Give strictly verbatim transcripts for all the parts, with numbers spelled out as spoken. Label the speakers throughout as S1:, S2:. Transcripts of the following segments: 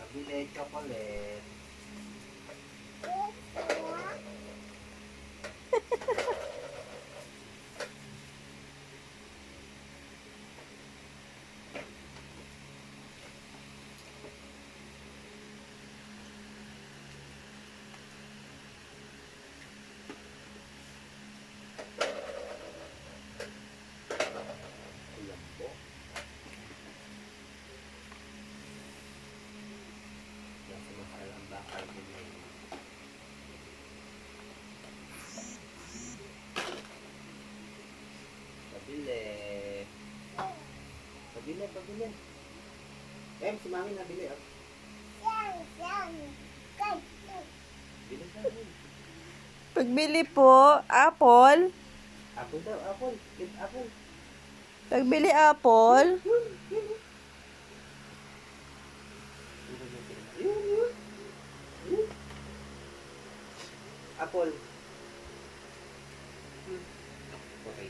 S1: Pabili chocolate. Pabili. Pabili, pabili. Em, si Mami nabili. Oh. Bili ka rin.
S2: Pagbili po, apple.
S1: Apple daw, apple. Get apple.
S2: Pagbili apple.
S1: Apple. Okay.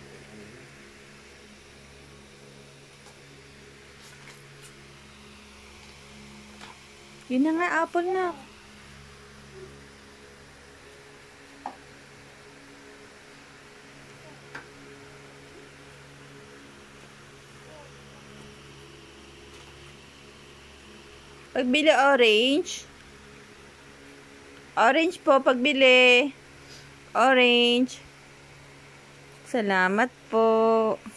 S2: Yun na nga, apple na. Pagbili orange. Orange po, pagbili. Orange. Salamat po.